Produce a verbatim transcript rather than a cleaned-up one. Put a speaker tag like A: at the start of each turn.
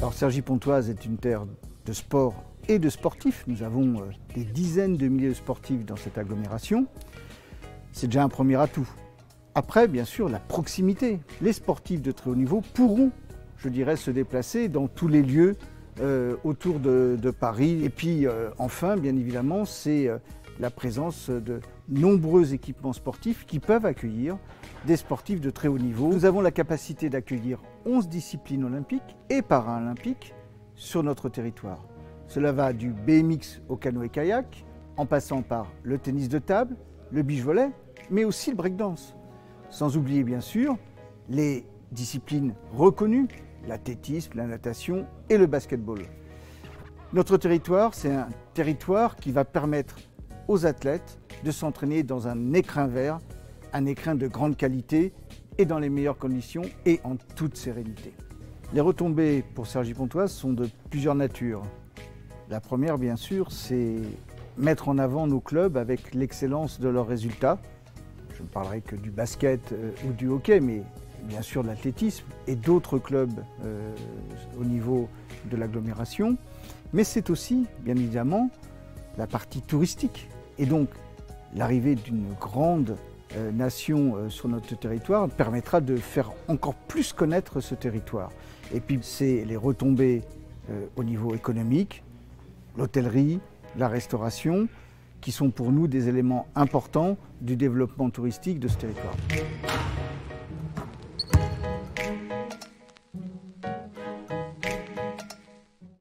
A: Alors Cergy-Pontoise est une terre de sport et de sportifs. Nous avons euh, des dizaines de milliers de sportifs dans cette agglomération. C'est déjà un premier atout. Après, bien sûr, la proximité. Les sportifs de très haut niveau pourront, je dirais, se déplacer dans tous les lieux euh, autour de, de Paris. Et puis, euh, enfin, bien évidemment, c'est euh, la présence de nombreux équipements sportifs qui peuvent accueillir des sportifs de très haut niveau. Nous avons la capacité d'accueillir onze disciplines olympiques et paralympiques sur notre territoire. Cela va du B M X au canoë-kayak, en passant par le tennis de table, le beach-volley, mais aussi le breakdance. Sans oublier bien sûr les disciplines reconnues, l'athlétisme, la natation et le basketball. Notre territoire, c'est un territoire qui va permettre aux athlètes de s'entraîner dans un écrin vert, un écrin de grande qualité et dans les meilleures conditions et en toute sérénité. Les retombées pour Cergy-Pontoise sont de plusieurs natures. La première, bien sûr, c'est mettre en avant nos clubs avec l'excellence de leurs résultats. Je ne parlerai que du basket euh, ou du hockey, mais bien sûr de l'athlétisme et d'autres clubs euh, au niveau de l'agglomération. Mais c'est aussi, bien évidemment, la partie touristique. Et donc, l'arrivée d'une grande euh, nation euh, sur notre territoire permettra de faire encore plus connaître ce territoire. Et puis, c'est les retombées euh, au niveau économique, l'hôtellerie, la restauration, qui sont pour nous des éléments importants du développement touristique de ce territoire.